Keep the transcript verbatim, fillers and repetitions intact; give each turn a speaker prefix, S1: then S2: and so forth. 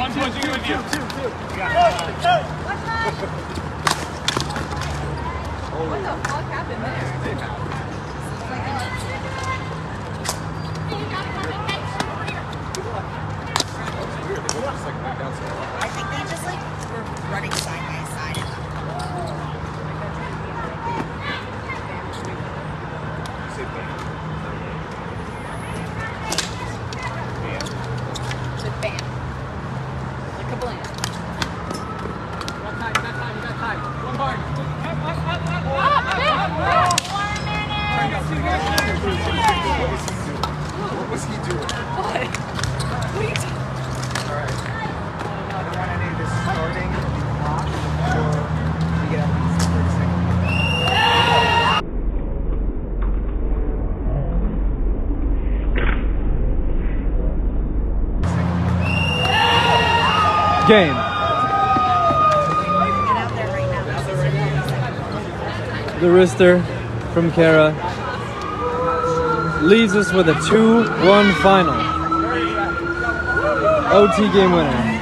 S1: I'm switching with you.
S2: What the fuck happened there? I think they just like were running side by side. The band. Like a bland.
S1: You got time, you got time, you got time. One bar. Up, up, up, up, up.
S2: One minute.
S1: What was he doing?
S2: What? What are you talking about?
S1: Alright. I don't want any of this starting off before we get at least thirty seconds.
S3: Game. The wrister from Kara leaves us with a two one final. O T game winner.